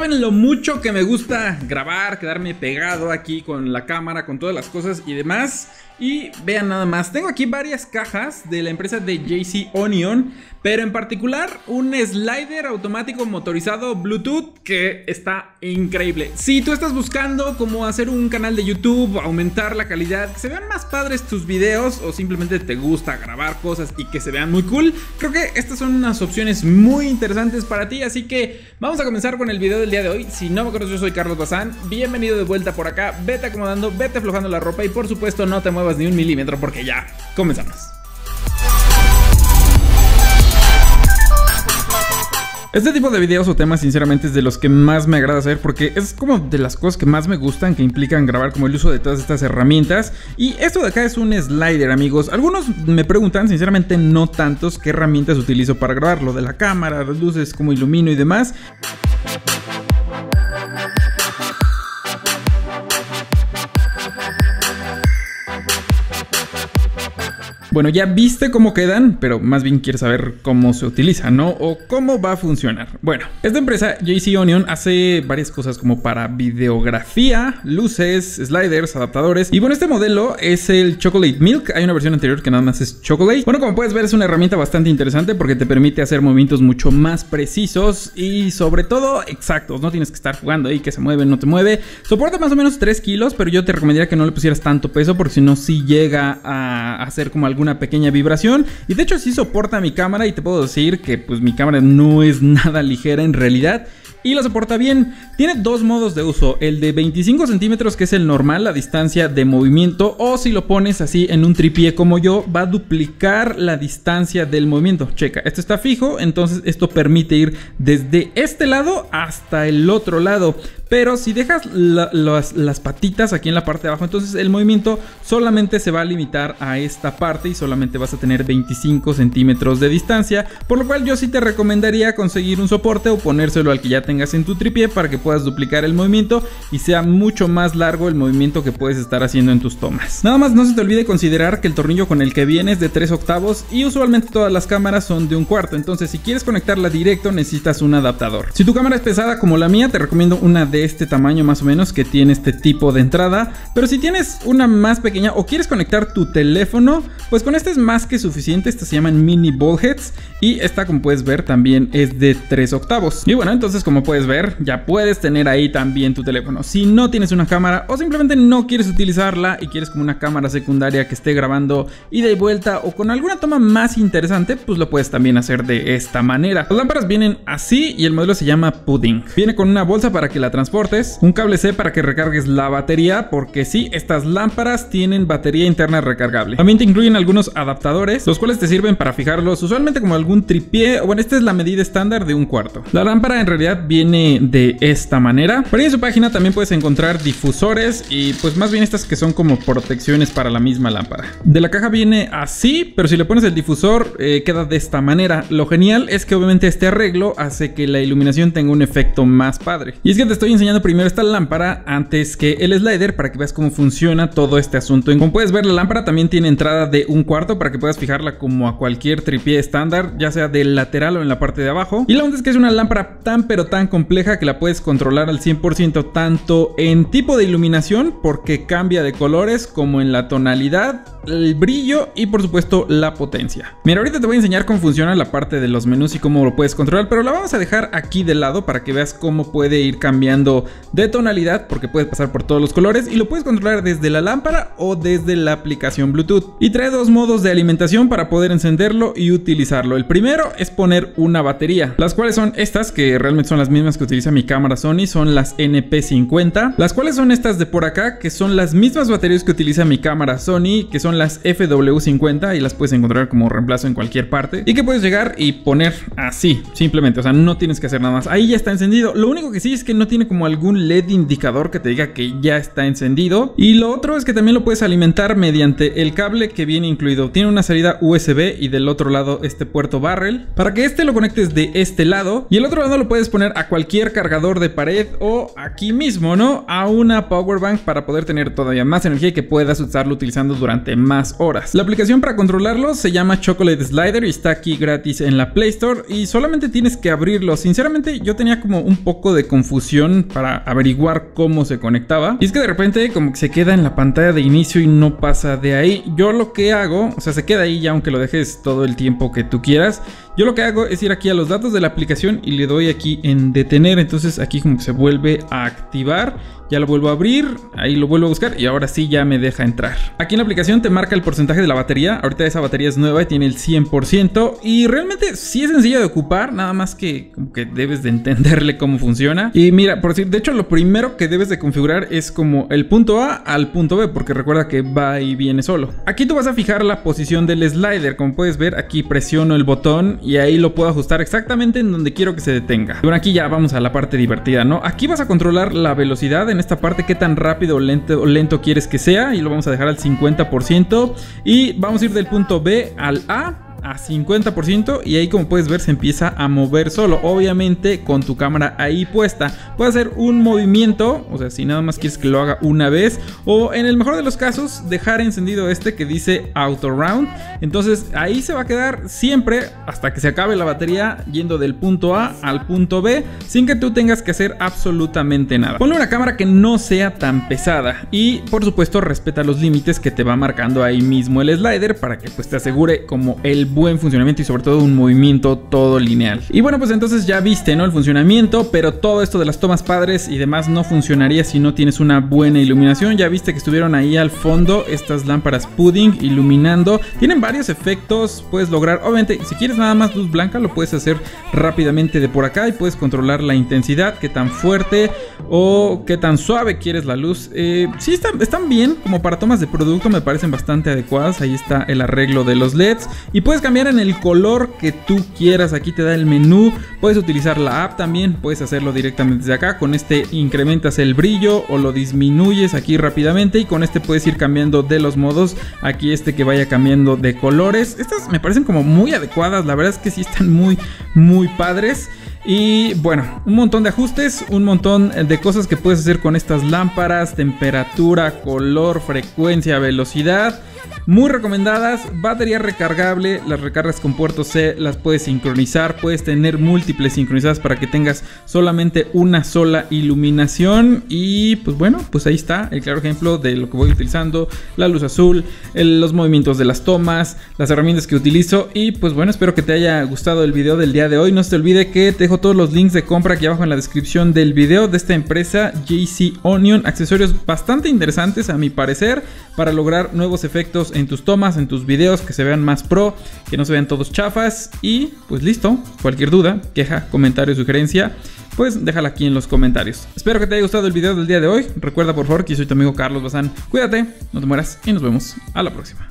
saben lo mucho que me gusta grabar, quedarme pegado aquí con la cámara, con todas las cosas y demás. Y vean nada más, tengo aquí varias cajas de la empresa de JC Onion, pero en particular un slider automático motorizado Bluetooth que está increíble. Si tú estás buscando cómo hacer un canal de YouTube, aumentar la calidad, que se vean más padres tus videos, o simplemente te gusta grabar cosas y que se vean muy cool, creo que estas son unas opciones muy interesantes para ti. Así que vamos a comenzar con el video del día de hoy. Si no me conoces, yo soy Carlos Bazán, bienvenido de vuelta por acá. Vete acomodando, vete aflojando la ropa y por supuesto no te muevas ni un milímetro porque ya comenzamos. Este tipo de videos o temas sinceramente es de los que más me agrada hacer, porque es como de las cosas que más me gustan, que implican grabar, como el uso de todas estas herramientas. Y esto de acá es un slider, amigos. Algunos me preguntan, sinceramente no tantos, qué herramientas utilizo para grabar, lo de la cámara, las luces, cómo ilumino y demás. Bueno, ya viste cómo quedan, pero más bien quieres saber cómo se utiliza, ¿no? O cómo va a funcionar. Bueno, esta empresa JC Onion hace varias cosas como para videografía, luces, sliders, adaptadores. Y bueno, este modelo es el Chocolate Milk. Hay una versión anterior que nada más es Chocolate. Bueno, como puedes ver, es una herramienta bastante interesante porque te permite hacer movimientos mucho más precisos y sobre todo exactos. No tienes que estar jugando ahí que se mueve, no te mueve. Soporta más o menos 3 kilos, pero yo te recomendaría que no le pusieras tanto peso porque si no, sí llega a hacer como alguna pequeña vibración. Y de hecho sí soporta mi cámara y te puedo decir que pues mi cámara no es nada ligera en realidad. Y lo soporta bien. Tiene dos modos de uso, el de 25 centímetros que es el normal, la distancia de movimiento, o si lo pones así en un tripié como yo, va a duplicar la distancia del movimiento. Checa, esto está fijo, entonces esto permite ir desde este lado hasta el otro lado. Pero si dejas las patitas aquí en la parte de abajo, entonces el movimiento solamente se va a limitar a esta parte y solamente vas a tener 25 centímetros de distancia. Por lo cual yo sí te recomendaría conseguir un soporte o ponérselo al que ya tengas en tu tripié para que puedas duplicar el movimiento y sea mucho más largo el movimiento que puedes estar haciendo en tus tomas. Nada más no se te olvide considerar que el tornillo con el que viene es de 3/8 y usualmente todas las cámaras son de 1/4. Entonces si quieres conectarla directo necesitas un adaptador. Si tu cámara es pesada como la mía, te recomiendo una de este tamaño más o menos que tiene este tipo de entrada. Pero si tienes una más pequeña o quieres conectar tu teléfono, pues con este es más que suficiente. Estas se llaman mini ball heads y esta, como puedes ver, también es de 3/8. Y bueno, entonces como puedes ver, ya puedes tener ahí también tu teléfono. Si no tienes una cámara o simplemente no quieres utilizarla y quieres como una cámara secundaria que esté grabando ida y vuelta o con alguna toma más interesante, pues lo puedes también hacer de esta manera. Las lámparas vienen así y el modelo se llama Pudding. Viene con una bolsa para que la transportes, un cable C para que recargues la batería, porque sí, estas lámparas tienen batería interna recargable. También te incluyen algunos adaptadores, los cuales te sirven para fijarlos usualmente como algún tripié. Bueno, esta es la medida estándar de 1/4. La lámpara en realidad viene de esta manera. Por ahí en su página también puedes encontrar difusores y pues más bien estas que son como protecciones para la misma lámpara. De la caja viene así, pero si le pones el difusor queda de esta manera. Lo genial es que obviamente este arreglo hace que la iluminación tenga un efecto más padre. Y es que te estoy enseñando primero esta lámpara antes que el slider para que veas cómo funciona todo este asunto. Como puedes ver, la lámpara también tiene entrada de 1/4 para que puedas fijarla como a cualquier tripié estándar, ya sea del lateral o en la parte de abajo. Y la onda es que es una lámpara tan pero tan compleja que la puedes controlar al 100% tanto en tipo de iluminación, porque cambia de colores, como en la tonalidad, el brillo y por supuesto la potencia. Mira, ahorita te voy a enseñar cómo funciona la parte de los menús y cómo lo puedes controlar, pero la vamos a dejar aquí de lado para que veas cómo puede ir cambiando de tonalidad, porque puedes pasar por todos los colores y lo puedes controlar desde la lámpara o desde la aplicación Bluetooth. Y trae dos modos de alimentación para poder encenderlo y utilizarlo. El primero es poner una batería, las cuales son estas, que realmente son las mismas que utiliza mi cámara Sony, son las NP50, las cuales son estas de por acá, que son las mismas baterías que utiliza mi cámara Sony, que son las FW50 y las puedes encontrar como reemplazo en cualquier parte y que puedes llegar y poner así, simplemente, o sea, no tienes que hacer nada más. Ahí ya está encendido. Lo único que sí es que no tiene como algún LED indicador que te diga que ya está encendido. Y lo otro es que también lo puedes alimentar mediante el cable que viene incluido. Tiene una salida USB y del otro lado este puerto Barrel, para que este lo conectes de este lado y el otro lado lo puedes poner a cualquier cargador de pared o aquí mismo, ¿no? A una power bank para poder tener todavía más energía y que puedas estarlo utilizando durante más horas. La aplicación para controlarlo se llama Chocolate Slider y está aquí gratis en la Play Store y solamente tienes que abrirlo. Sinceramente yo tenía como un poco de confusión para averiguar cómo se conectaba y es que de repente como que se queda en la pantalla de inicio y no pasa de ahí. Yo lo que hago, o sea, se queda ahí ya aunque lo dejes todo el tiempo que tú quieras. Yo lo que hago es ir aquí a los datos de la aplicación y le doy aquí en detener. Entonces aquí como que se vuelve a activar. Ya lo vuelvo a abrir, ahí lo vuelvo a buscar y ahora sí ya me deja entrar. Aquí en la aplicación te marca el porcentaje de la batería. Ahorita esa batería es nueva y tiene el 100%. Y realmente sí es sencillo de ocupar, nada más que como que debes de entenderle cómo funciona. Y mira, por decir, de hecho lo primero que debes de configurar es como el punto A al punto B, porque recuerda que va y viene solo. Aquí tú vas a fijar la posición del slider. Como puedes ver, aquí presiono el botón y ahí lo puedo ajustar exactamente en donde quiero que se detenga. Y bueno, aquí ya vamos a la parte divertida, ¿no? Aquí vas a controlar la velocidad en esta parte, qué tan rápido o lento quieres que sea, y lo vamos a dejar al 50% y vamos a ir del punto B al A a 50% y ahí como puedes ver se empieza a mover solo, obviamente con tu cámara ahí puesta. Puedes hacer un movimiento, o sea, si nada más quieres que lo haga una vez, o en el mejor de los casos dejar encendido este que dice Auto Round. Entonces ahí se va a quedar siempre hasta que se acabe la batería yendo del punto A al punto B sin que tú tengas que hacer absolutamente nada. Ponle una cámara que no sea tan pesada y por supuesto respeta los límites que te va marcando ahí mismo el slider para que pues te asegure como el buen funcionamiento y sobre todo un movimiento todo lineal. Y bueno, pues entonces ya viste, ¿no? El funcionamiento, pero todo esto de las tomas padres y demás no funcionaría si no tienes una buena iluminación. Ya viste que estuvieron ahí al fondo estas lámparas pudding iluminando. Tienen varios efectos, puedes lograr, obviamente, si quieres nada más luz blanca lo puedes hacer rápidamente de por acá y puedes controlar la intensidad, qué tan fuerte o qué tan suave quieres la luz. Sí, están bien, como para tomas de producto me parecen bastante adecuadas. Ahí está el arreglo de los LEDs y puedes cambiar en el color que tú quieras. Aquí te da el menú, puedes utilizar la app también, puedes hacerlo directamente desde acá. Con este incrementas el brillo o lo disminuyes aquí rápidamente y con este puedes ir cambiando de los modos. Aquí este que vaya cambiando de colores. Estas me parecen como muy adecuadas, la verdad es que sí están muy padres. Y bueno, un montón de ajustes, un montón de cosas que puedes hacer con estas lámparas: temperatura, color, frecuencia, velocidad. Muy recomendadas, batería recargable, las recargas con puerto C, las puedes sincronizar, puedes tener múltiples sincronizadas para que tengas solamente una sola iluminación. Y pues bueno, pues ahí está el claro ejemplo de lo que voy utilizando, la luz azul, los movimientos de las tomas, las herramientas que utilizo. Y pues bueno, espero que te haya gustado el video del día de hoy. No se te olvide que te dejo todos los links de compra aquí abajo en la descripción del video de esta empresa JC Onion, accesorios bastante interesantes a mi parecer para lograr nuevos efectos en tus tomas, en tus videos, que se vean más pro, que no se vean todos chafas. Y pues listo, cualquier duda, queja, comentario, sugerencia, pues déjala aquí en los comentarios. Espero que te haya gustado el video del día de hoy. Recuerda por favor que yo soy tu amigo Carlos Bazán. Cuídate, no te mueras y nos vemos a la próxima.